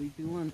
3, 2, 1.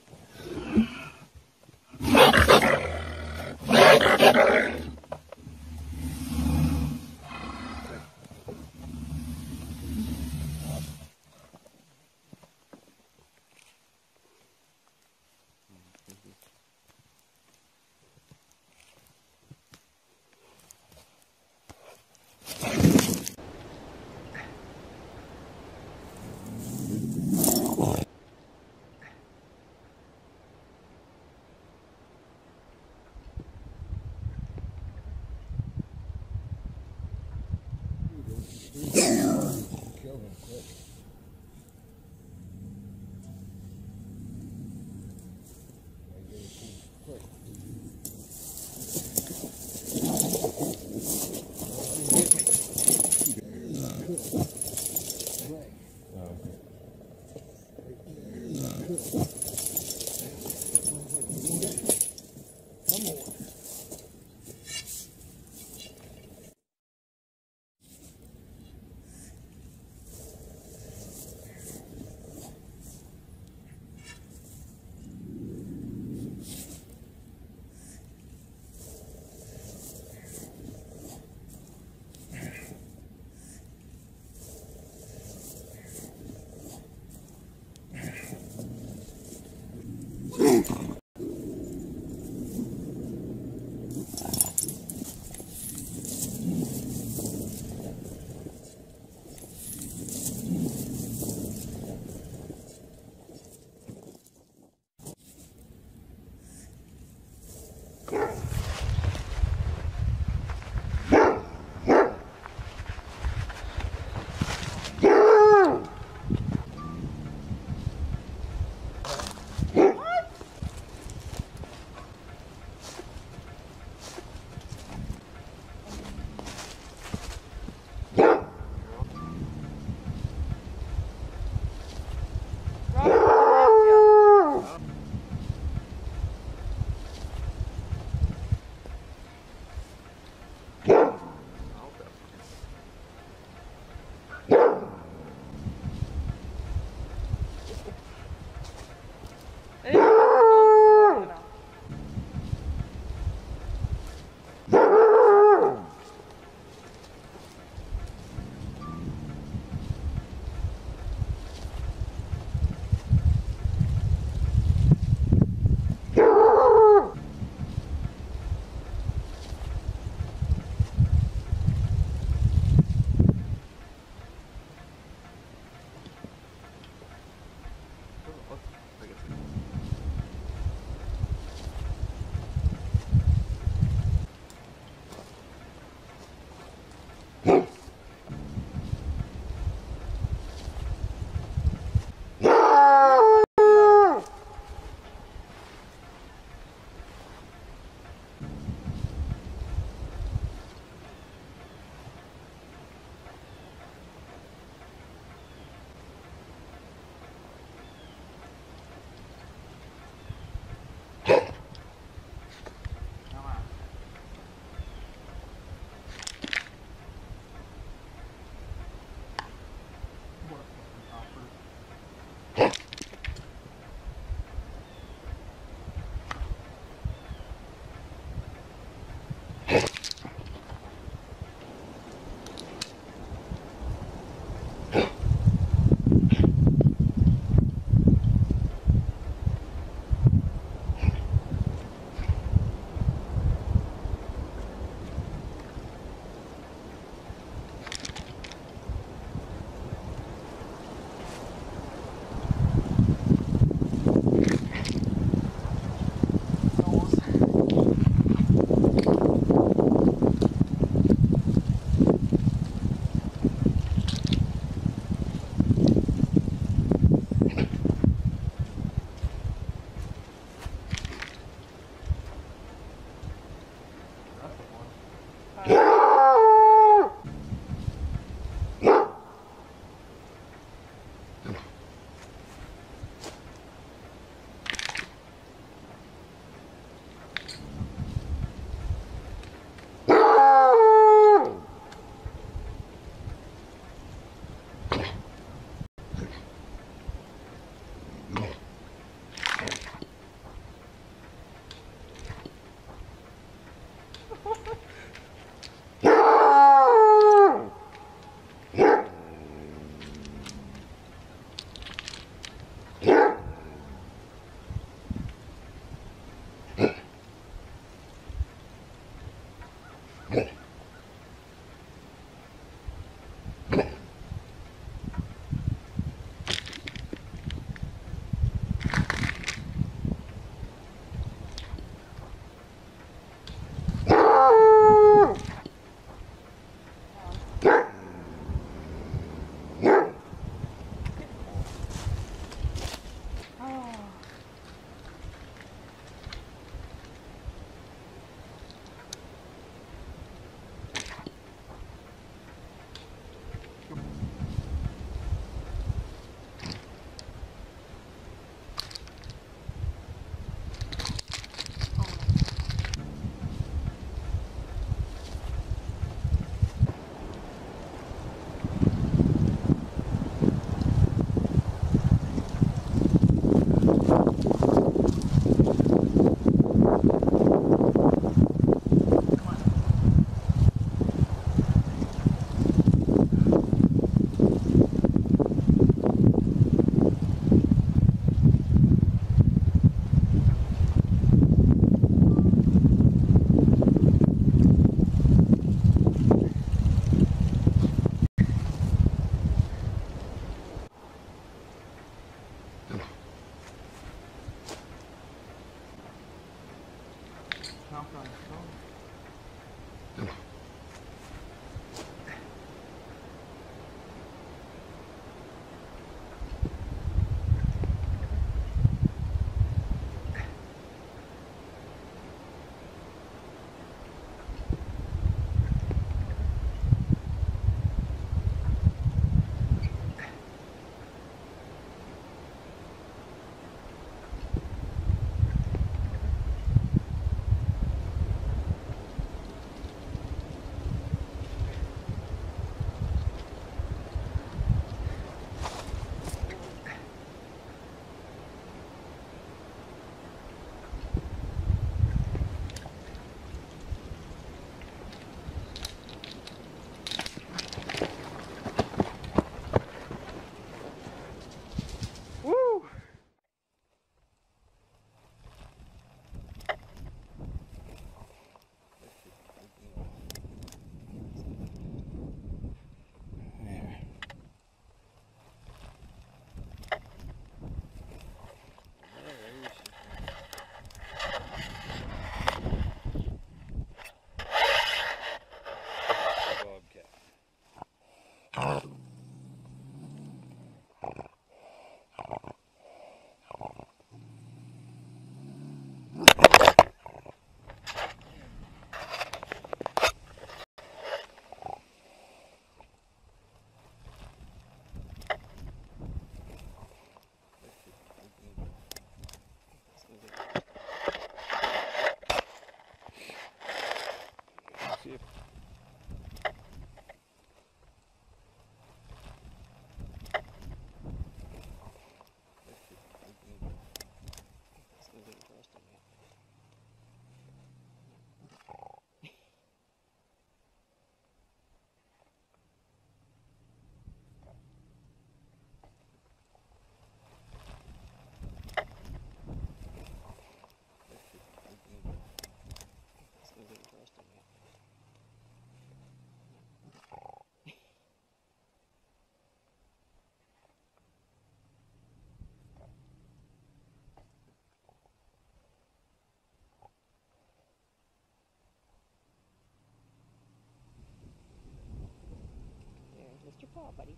Lift your paw, buddy.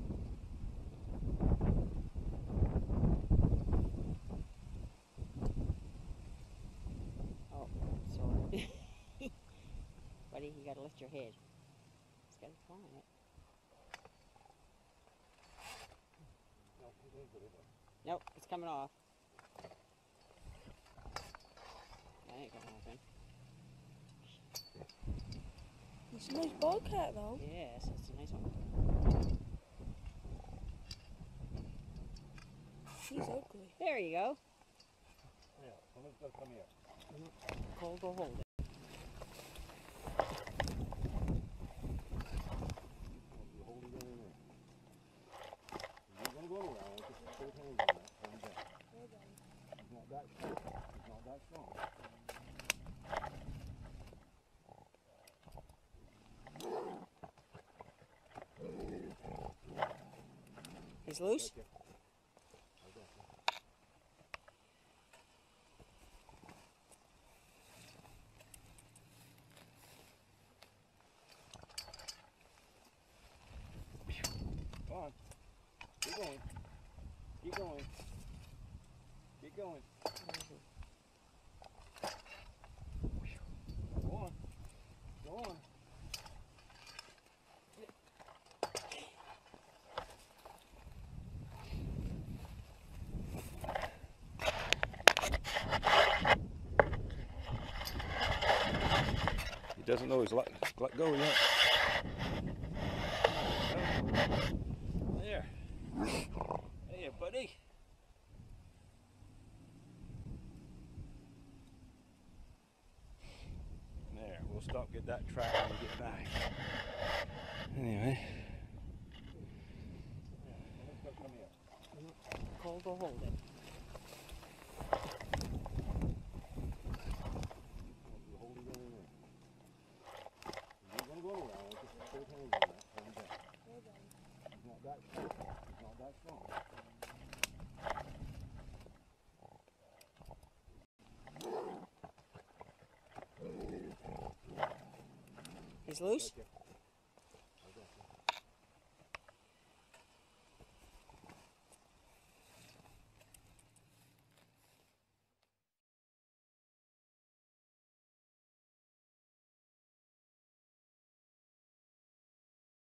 Oh, sorry. Buddy, you gotta lift your head. It's got a claw in it. Nope, it's coming off. That ain't gonna happen. It's a nice bobcat though. Yes, it's a nice one. He's ugly. There you go. Yeah, someone's got to come here. Cole, go hold it. You hold it in there. You're not going to go around. Just put hands on that. Hold it down. He's not that strong. He's not that strong. He's loose? Okay. Come on. Keep going. Keep going. Keep going. Go on. Go on. He doesn't know he's let go yet. There. Hey, buddy. There, we'll stop, get that track when we get back. Anyway. Cole, go hold it. Hold it in there. You're going to go around. Just put hands on that. Hold it down. He's not that strong. He's not that strong. He's loose? Okay.